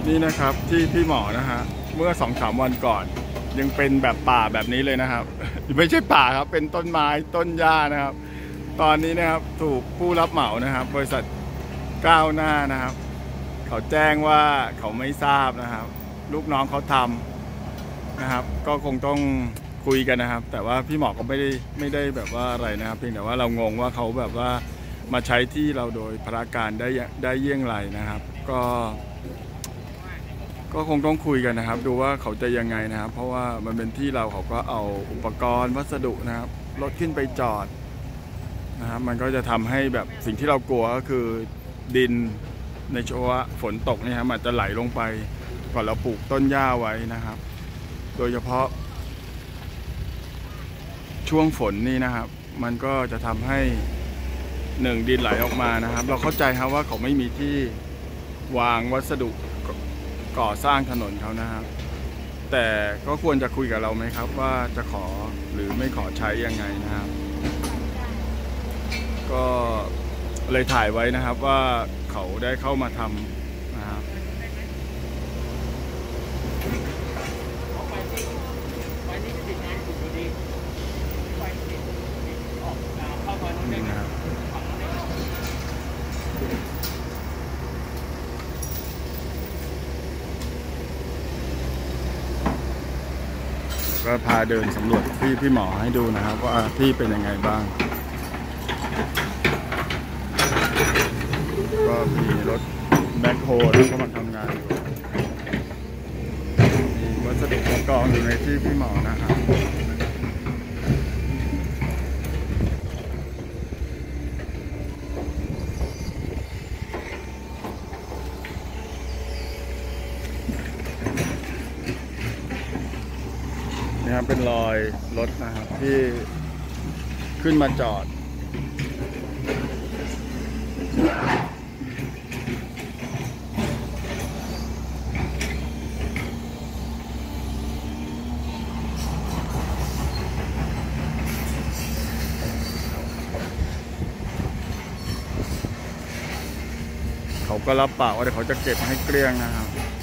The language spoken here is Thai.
นี่นะครับที่พี่หมอนะฮะเมื่อ2-3 วันก่อนยังเป็นแบบป่าแบบนี้เลยนะครับ ไม่ใช่ป่าครับเป็นต้นไม้ต้นหญ้านะครับ ตอนนี้นะครับถูกผู้รับเหมานะครับบริษัทก้าวหน้านะครับเขาแจ้งว่าเขาไม่ทราบนะครับลูกน้องเขาทำนะครับก็คงต้องคุยกันนะครับแต่ว่าพี่หมอก็ไม่ได้แบบว่าอะไรนะครับเพียงแต่ว่าเรางงว่าเขาแบบว่ามาใช้ที่เราโดยพระการได้เยี่ยงไรนะครับก็คงต้องคุยกันนะครับดูว่าเขาจะยังไงนะครับเพราะว่ามันเป็นที่เราเขาก็เอาอุปกรณ์วัสดุนะครับรถขึ้นไปจอดนะครับมันก็จะทำให้แบบสิ่งที่เรากลัวก็คือดินในช่วงฝนตกนี่ครับมันจะไหลลงไปก่อนเราปลูกต้นหญ้าไว้นะครับโดยเฉพาะช่วงฝนนี่นะครับมันก็จะทำให้ดินไหลออกมานะครับเราเข้าใจครับว่าเขาไม่มีที่วางวัสดุก่อสร้างถนนเขานะครับแต่ก็ควรจะคุยกับเราไหมครับว่าจะขอหรือไม่ขอใช้ยังไงนะครับก็เลยถ่ายไว้นะครับว่าเขาได้เข้ามาทำนะครับนี่นะครับก็พาเดินสำรวจพี่หมอให้ดูนะครับว่าที่เป็นยังไงบ้างก็มีรถแบ็คโฮลเข้ามาทำงานอยู่มีวัสดุกองอยู่ในที่พี่หมอนะครับนี่ครับเป็นรอยรถนะครับที่ขึ้นมาจอดเขาก็รับปากว่าเดี๋ยวเขาจะเก็บให้เกลี้ยงนะครับ